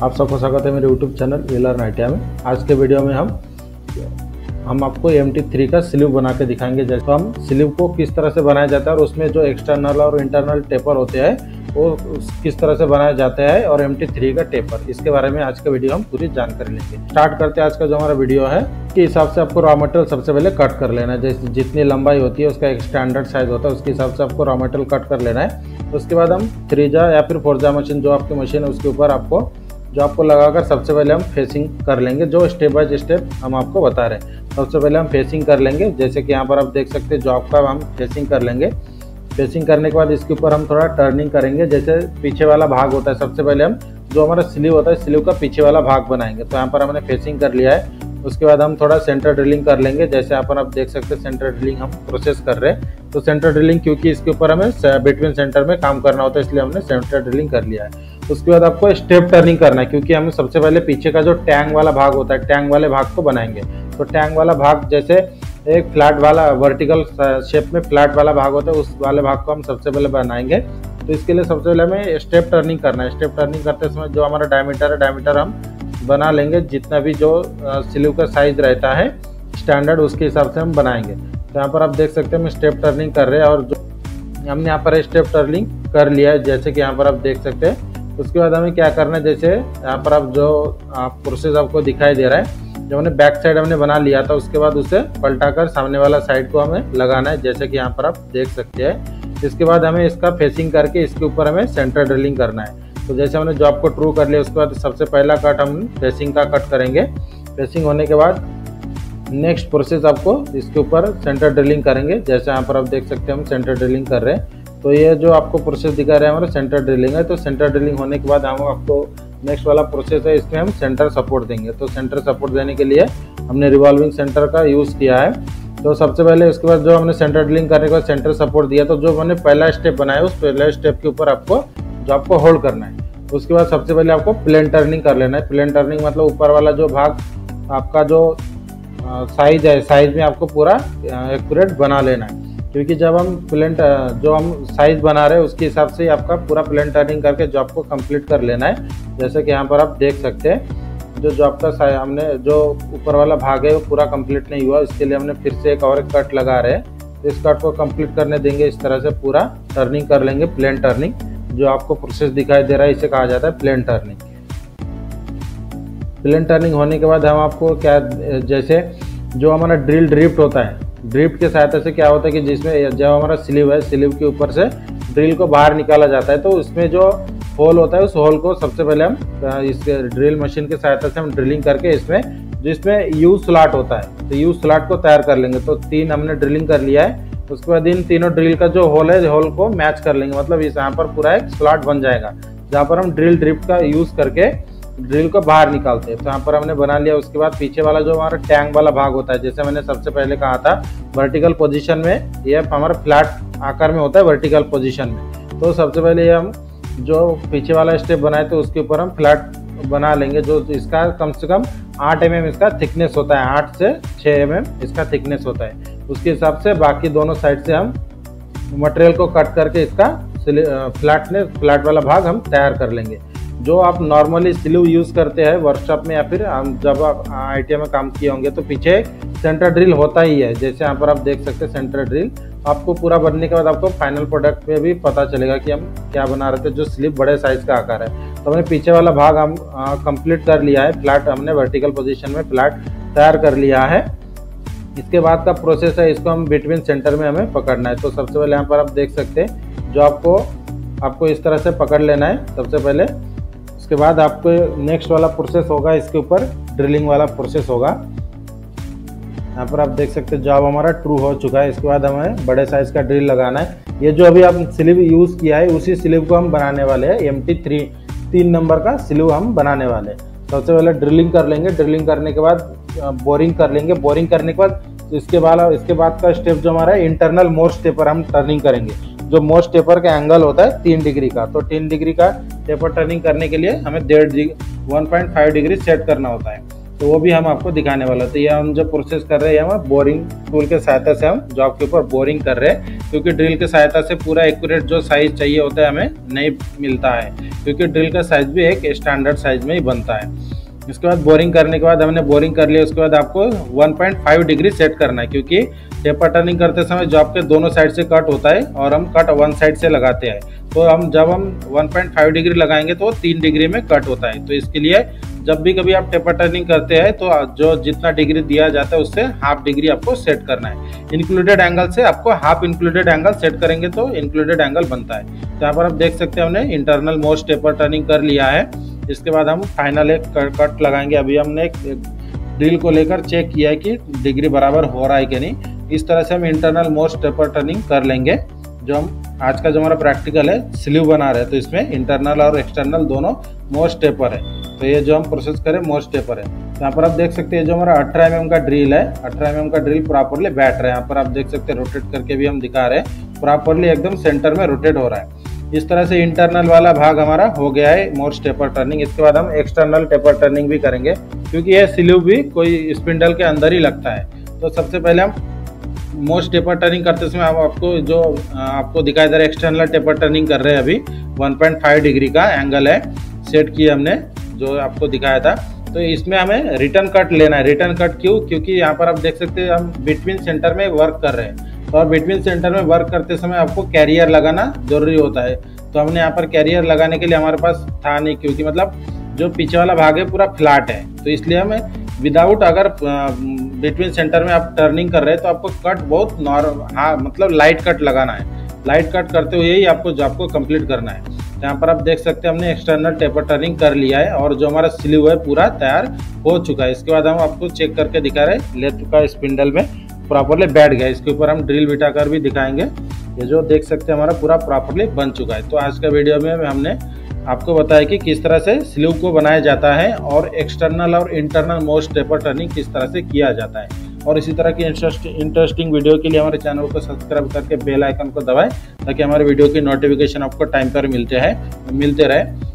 आप सबको स्वागत है मेरे YouTube चैनल वीलर्न आईटीआई में। आज के वीडियो में हम आपको MT3 का स्लीव बना के दिखाएंगे। जैसे तो हम स्लीव को किस तरह से बनाया जाता है और उसमें जो एक्सटर्नल और इंटरनल टेपर होते हैं वो किस तरह से बनाया जाता है, और MT3 का टेपर, इसके बारे में आज का वीडियो हम पूरी जानकारी लेंगे। स्टार्ट करते हैं आज का जो हमारा वीडियो है। के हिसाब से आपको रॉ मटेरियल सबसे पहले कट कर लेना है। जैसे जितनी लंबाई होती है उसका एक स्टैंडर्ड साइज होता है, उसके हिसाब से आपको रॉ मटेरियल कट कर लेना है। उसके बाद हम 3जा या फिर 4जा मशीन, जो आपकी मशीन है उसके ऊपर आपको लगाकर सबसे पहले हम फेसिंग कर लेंगे। जो स्टेप बाय स्टेप हम आपको बता रहे हैं, सबसे पहले हम फेसिंग कर लेंगे। जैसे कि यहाँ पर आप देख सकते हैं जॉब का हम फेसिंग कर लेंगे। फेसिंग करने के बाद इसके ऊपर हम थोड़ा टर्निंग करेंगे। जैसे पीछे वाला भाग होता है, सबसे पहले हम जो हमारा स्लीव होता है स्लीव का पीछे वाला भाग बनाएंगे। तो यहाँ पर हमने फेसिंग कर लिया है। उसके बाद हम थोड़ा सेंटर ड्रिलिंग कर लेंगे। जैसे यहाँ पर आप देख सकते हैं सेंटर ड्रिलिंग हम प्रोसेस कर रहे हैं। तो सेंटर ड्रिलिंग क्योंकि इसके ऊपर हमें बिटवीन सेंटर में काम करना होता है, इसलिए हमने सेंटर ड्रिलिंग कर लिया है। उसके बाद आपको स्टेप टर्निंग करना है, क्योंकि हमें सबसे पहले पीछे का जो टैंग वाला भाग होता है, टैंग वाले भाग को बनाएंगे। तो टैंग वाला भाग जैसे एक फ्लैट वाला वर्टिकल शेप में फ्लैट वाला भाग होता है, उस वाले भाग को हम सबसे पहले बनाएंगे। तो इसके लिए सबसे पहले हमें स्टेप टर्निंग करना है। स्टेप टर्निंग करते समय जो हमारा डायमीटर है, डायमीटर हम बना लेंगे। जितना भी जो स्लीव का साइज रहता है स्टैंडर्ड, उसके हिसाब से हम बनाएंगे। तो यहाँ पर आप देख सकते हैं हम स्टेप टर्निंग कर रहे हैं, और जो हमने यहाँ पर स्टेप टर्निंग कर लिया है, जैसे कि यहाँ पर आप देख सकते हैं। उसके बाद हमें क्या करना है, जैसे यहाँ पर आप जो प्रोसेस आपको दिखाई दे रहा है, जब हमने बैक साइड हमने बना लिया था, उसके बाद उसे पलटाकर सामने वाला साइड को हमें लगाना है, जैसे कि यहाँ पर आप देख सकते हैं। इसके बाद हमें इसका फेसिंग करके इसके ऊपर हमें सेंटर ड्रिलिंग करना है। तो जैसे हमने जॉब को ट्रू कर लिया, उसके बाद सबसे पहला कट हम फेसिंग का कट करेंगे। फेसिंग होने के बाद नेक्स्ट प्रोसेस आपको इसके ऊपर सेंटर ड्रिलिंग करेंगे। जैसे यहाँ पर आप देख सकते हैं हम सेंटर ड्रिलिंग कर रहे हैं। तो ये जो आपको प्रोसेस दिखा रहे हैं हमारा सेंटर ड्रिलिंग है। तो सेंटर ड्रिलिंग होने के बाद हम आपको नेक्स्ट वाला प्रोसेस है, इसमें हम सेंटर सपोर्ट देंगे। तो सेंटर सपोर्ट देने के लिए हमने रिवॉल्विंग सेंटर का यूज़ किया है। तो सबसे पहले उसके बाद जो हमने सेंटर ड्रिलिंग करने के बाद सेंटर सपोर्ट दिया, तो जो हमने पहला स्टेप बनाया उस पहले स्टेप के ऊपर आपको होल्ड करना है। उसके बाद सबसे पहले आपको प्लेन टर्निंग कर लेना है। प्लेन टर्निंग मतलब ऊपर वाला जो भाग आपका जो साइज है, साइज में आपको पूरा एक्यूरेट बना लेना है, क्योंकि जब हम जो हम साइज बना रहे हैं उसके हिसाब से आपका पूरा प्लेन टर्निंग करके जॉब को कंप्लीट कर लेना है। जैसे कि यहाँ पर आप देख सकते हैं जो जॉब का हमने जो ऊपर वाला भाग है वो पूरा कंप्लीट नहीं हुआ, इसके लिए हमने फिर से एक और कट लगा रहे हैं। इस कट को कंप्लीट करने देंगे। इस तरह से पूरा टर्निंग कर लेंगे। प्लेन टर्निंग जो आपको प्रोसेस दिखाई दे रहा है, इसे कहा जाता है प्लेन टर्निंग। प्लेन टर्निंग होने के बाद हम आपको क्या, जैसे जो हमारा ड्रिल ड्रिफ्ट होता है, ड्रिफ्ट के सहायता से क्या होता है कि जिसमें जब हमारा स्लीव है, स्लीव के ऊपर से ड्रिल को बाहर निकाला जाता है। तो उसमें जो होल होता है उस होल को सबसे पहले हम इस ड्रिल मशीन के सहायता से हम ड्रिलिंग करके जिसमें यू स्लॉट होता है, तो यू स्लॉट को तैयार कर लेंगे। तो 3 हमने ड्रिलिंग कर लिया है। उसके बाद इन तीनों ड्रिल का जो होल है, होल को मैच कर लेंगे। मतलब इस यहाँ पर पूरा एक स्लॉट बन जाएगा, जहाँ पर हम ड्रिल ड्रिफ्ट का यूज़ करके ड्रिल को बाहर निकालते हैं। तो यहाँ पर हमने बना लिया। उसके बाद पीछे वाला जो हमारा टैंक वाला भाग होता है, जैसे मैंने सबसे पहले कहा था वर्टिकल पोजीशन में, ये हमारा फ्लैट आकार में होता है वर्टिकल पोजीशन में। तो सबसे पहले हम जो पीछे वाला स्टेप बनाए तो उसके ऊपर हम फ्लैट बना लेंगे। जो इसका कम से कम 8 mm इसका थिकनेस होता है, 8 से 6 mm इसका थिकनेस होता है। उसके हिसाब से बाकी दोनों साइड से हम मटेरियल को कट करके इसका फ्लैट वाला भाग हम तैयार कर लेंगे। जो आप नॉर्मली स्लीव यूज़ करते हैं वर्कशॉप में, या फिर जब आप आईटीआई में काम किए होंगे तो पीछे सेंटर ड्रिल होता ही है। जैसे यहाँ पर आप देख सकते हैं सेंटर ड्रिल आपको पूरा बनने के बाद आपको फाइनल प्रोडक्ट में भी पता चलेगा कि हम क्या बना रहे थे। जो स्लीव बड़े साइज का आकार है, तो हमने पीछे वाला भाग हम कंप्लीट कर लिया है। फ्लैट हमने वर्टिकल पोजीशन में फ्लैट तैयार कर लिया है। इसके बाद का प्रोसेस है, इसको हम बिटवीन सेंटर में हमें पकड़ना है। तो सबसे पहले यहाँ पर आप देख सकते हैं जो आपको इस तरह से पकड़ लेना है सबसे पहले। उसके बाद आपको नेक्स्ट वाला प्रोसेस होगा, इसके ऊपर ड्रिलिंग वाला प्रोसेस होगा। यहाँ पर आप देख सकते हैं जॉब हमारा ट्रू हो चुका है। इसके बाद हमें बड़े साइज का ड्रिल लगाना है। ये जो अभी आप स्लीव यूज़ किया है उसी स्लीव को हम बनाने वाले हैं। MT3 3 नंबर का स्लीव हम बनाने वाले हैं। सबसे पहले ड्रिलिंग कर लेंगे। ड्रिलिंग करने के बाद बोरिंग कर लेंगे। बोरिंग करने के बाद इसके बाद का स्टेप जो हमारा है इंटरनल मोस्ट टेपर हम टर्निंग करेंगे। जो मोस्ट टेपर का एंगल होता है 3 डिग्री का, तो 3 डिग्री का टेपर टर्निंग करने के लिए हमें 1.5 डिग्री सेट करना होता है। तो वो भी हम आपको दिखाने वाला। तो ये हम जो प्रोसेस कर रहे हैं हम बोरिंग टूल के सहायता से हम जॉब के ऊपर बोरिंग कर रहे हैं, क्योंकि ड्रिल के सहायता से पूरा एक्यूरेट जो साइज चाहिए होता है हमें नहीं मिलता है, क्योंकि ड्रिल का साइज भी एक स्टैंडर्ड साइज में ही बनता है। इसके बाद बोरिंग करने के बाद हमने बोरिंग कर लिया, उसके बाद आपको 1.5 डिग्री सेट करना है, क्योंकि टेपर टर्निंग करते समय जॉब के दोनों साइड से कट होता है और हम कट वन साइड से लगाते हैं। तो जब हम 1.5 डिग्री लगाएंगे तो 3 डिग्री में कट होता है। तो इसके लिए जब भी कभी आप टेपर टर्निंग करते हैं तो जो जितना डिग्री दिया जाता है उससे हाफ डिग्री आपको सेट करना है। इंक्लूडेड एंगल से आपको हाफ इंक्लूडेड एंगल सेट करेंगे तो इंक्लूडेड एंगल बनता है। तो यहाँ पर आप देख सकते हैं हमने इंटरनल मोस्ट टेपर टर्निंग कर लिया है। इसके बाद हम फाइनल एक कट लगाएंगे। अभी हमने एक ड्रिल को लेकर चेक किया है कि डिग्री बराबर हो रहा है कि नहीं। इस तरह से हम इंटरनल मोस्ट टेपर टर्निंग कर लेंगे। जो हम आज का जो हमारा प्रैक्टिकल है स्लीव बना रहे हैं, तो इसमें इंटरनल और एक्सटर्नल दोनों मोस्ट टेपर है। तो ये जो हम प्रोसेस करें मोस्ट टेपर है। यहाँ पर आप देख सकते हैं जो हमारा 18 mm का ड्रिल है, 18 mm का ड्रिल प्रॉपरली बैठ रहा है। यहाँ पर आप देख सकते हैं रोटेट करके भी हम दिखा रहे हैं, प्रॉपरली एकदम सेंटर में रोटेट हो रहा है। इस तरह से इंटरनल वाला भाग हमारा हो गया है मोस्ट टेपर टर्निंग। इसके बाद हम एक्सटर्नल टेपर टर्निंग भी करेंगे, क्योंकि यह स्लीव भी कोई स्पिंडल के अंदर ही लगता है। तो सबसे पहले हम मोस्ट टेपर टर्निंग करते समय हम आपको दिखाई दे रहा है एक्सटर्नल टेपर टर्निंग कर रहे हैं। अभी 1.5 डिग्री का एंगल है सेट किया हमने, जो आपको दिखाया था। तो इसमें हमें रिटर्न कट लेना है। रिटर्न कट क्यों? क्योंकि यहाँ पर आप देख सकते हैं हम बिटवीन सेंटर में वर्क कर रहे हैं, और बिटवीन सेंटर में वर्क करते समय आपको कैरियर लगाना जरूरी होता है। तो हमने यहाँ पर कैरियर लगाने के लिए हमारे पास था नहीं, क्योंकि मतलब जो पीछे वाला भाग है पूरा फ्लैट है। तो इसलिए हमें विदाउट अगर बिटवीन सेंटर में आप टर्निंग कर रहे हैं तो आपको कट बहुत मतलब लाइट कट लगाना है। लाइट कट करते हुए ही आपको जॉब को कंप्लीट करना है। तो यहाँ पर आप देख सकते हैं हमने एक्सटर्नल टेपर टर्निंग कर लिया है और जो हमारा स्लीव है पूरा तैयार हो चुका है। इसके बाद हम आपको चेक करके दिखा रहे हैं लेथ का स्पिंडल में प्रॉपरली बैठ गया। इसके ऊपर हम ड्रिल बिठाकर भी दिखाएंगे। ये जो देख सकते हैं हमारा पूरा प्रॉपरली बन चुका है। तो आज का वीडियो में हमने आपको बताया कि किस तरह से स्लीव को बनाया जाता है और एक्सटर्नल और इंटरनल मोस्ट टेपर टर्निंग किस तरह से किया जाता है। और इसी तरह की इंटरेस्टिंग वीडियो के लिए हमारे चैनल को सब्सक्राइब करके बेल आइकन को दबाएं, ताकि हमारे वीडियो की नोटिफिकेशन आपको टाइम पर मिलते रहे।